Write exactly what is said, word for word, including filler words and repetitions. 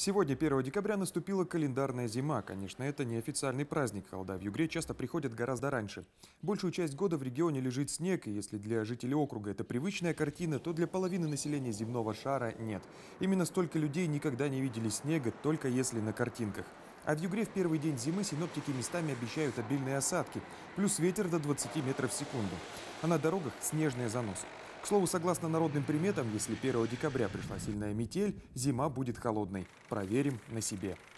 Сегодня, первого декабря, наступила календарная зима. Конечно, это не официальный праздник. Холода в Югре часто приходят гораздо раньше. Большую часть года в регионе лежит снег, и если для жителей округа это привычная картина, то для половины населения земного шара нет. Именно столько людей никогда не видели снега, только если на картинках. А в Югре в первый день зимы синоптики местами обещают обильные осадки, плюс ветер до двадцати метров в секунду. А на дорогах снежные заносы. К слову, согласно народным приметам, если первого декабря пришла сильная метель, зима будет холодной. Проверим на себе.